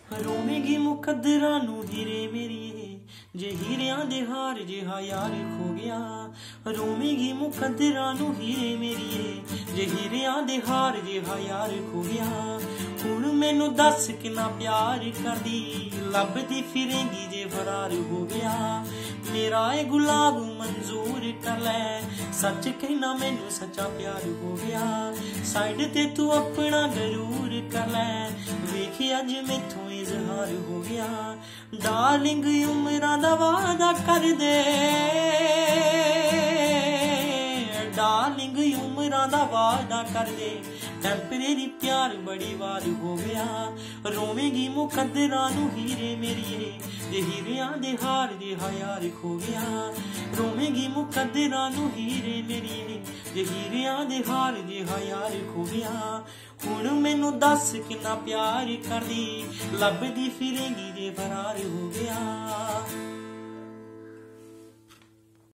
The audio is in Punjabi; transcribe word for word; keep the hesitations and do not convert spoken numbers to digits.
ਰੋਵੇਂਗੀ ਮੁਕੱਦਰਾਂ ਨੂੰ ਹੀਰੇ ਮੇਰੀਏ, ਜੇ ਹੀਰਿਆਂ ਦੇ ਹਾਰ ਜਿਹਾ ਯਾਰ ਖੋ ਗਿਆ। ਰੋਵੇਂਗੀ ਮੁਕੱਦਰਾਂ ਨੂੰ ਹੀਰੇ ਮੇਰੀਏ, ਜੇ ਹੀਰਿਆਂ ਦੇ ਹਾਰ ਜਿਹਾ ਯਾਰ ਖੋ ਗਿਆ। ਹੁਣ ਮੈਨੂੰ ਦੱਸ ਕਿੰਨਾ ਪਿਆਰ ਕਰਦੀ, ਲੱਭਦੀ ਫਿਰੇਂਗੀ ਜੇ ਫਰਾਰ ਹੋ ਗਿਆ। ਮੇਰਾ ਇਹ ਗੁਲਾਬ ਮਨਜ਼ੂਰ ਕਰ ਲੈ, ਸੱਚ ਕਹਿਣਾ ਮੈਨੂੰ ਸੱਚਾ ਪਿਆਰ ਹੋ ਗਿਆ। ਸਾਈਡ ਤੇ ਤੂੰ ਆਪਣਾ ਜ਼ਰੂਰ ਕਰ ਲੈ, ਵੇਖੀ ਅੱਜ ਮੈਥੋਂ ਇਜ਼ਹਾਰ ਹੋ ਗਿਆ। ਡਾਰਲਿੰਗ ਉਮਰਾਂ ਦਾ ਵਾਅਦਾ ਕਰ ਦੇ, ਡਾਰਲਿੰਗ ਉਮਰਾਂ ਦਾ ਵਾਅਦਾ ਕਰ ਦੇ, ਟੈਂਪਰੇਰੀ ਪਿਆਰ ਬੜੀ ਵਾਰ ਹੋ ਗਿਆ। ਰੋਵੇਂਗੀ ਮੁਕੱਦਰਾਂ ਨੂੰ ਹੀਰੇ ਮੇਰੀਏ, ਜੇ ਹੀਰਿਆਂ ਦੇ ਹਾਰ ਜਿਹਾ ਯਾਰ ਖੋ ਗਿਆ। ਰੋਵੇਂਗੀ ਮੁਕੱਦਰਾਂ ਨੂੰ ਹੀਰੇ ਮੇਰੀਏ, ਜੇ ਹੀਰਿਆਂ ਦੇ ਹਾਰ ਜਿਹਾ ਯਾਰ ਖੋ ਗਿਆ। ਹੁਣ ਮੈਨੂੰ ਦੱਸ ਕਿੰਨਾ ਪਿਆਰ ਕਰਦੀ, ਲੱਭਦੀ ਫਿਰੇਂਗੀ ਜੇ ਫਰਾਰ ਹੋ ਗਿਆ।